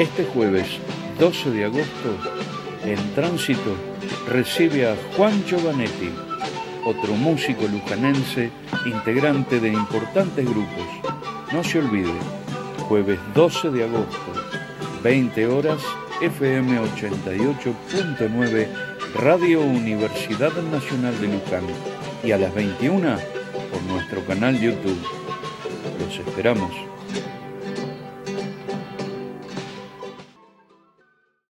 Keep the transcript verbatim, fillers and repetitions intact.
Este jueves doce de agosto, en Tránsito, recibe a Juan Giovanetti, otro músico lujanense, integrante de importantes grupos. No se olvide, jueves doce de agosto, veinte horas, F M ochenta y ocho punto nueve, Radio Universidad Nacional de Luján, y a las veintiuna por nuestro canal YouTube. Los esperamos.